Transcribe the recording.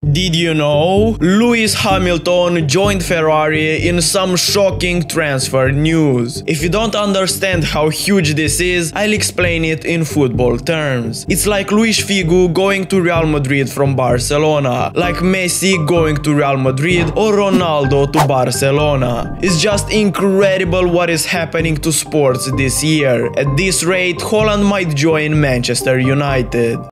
Did you know? Lewis Hamilton joined Ferrari in some shocking transfer news. If you don't understand how huge this is, I'll explain it in football terms. It's like Luis Figo going to Real Madrid from Barcelona, like Messi going to Real Madrid or Ronaldo to Barcelona. It's just incredible what is happening to sports this year. At this rate, Haaland might join Manchester United.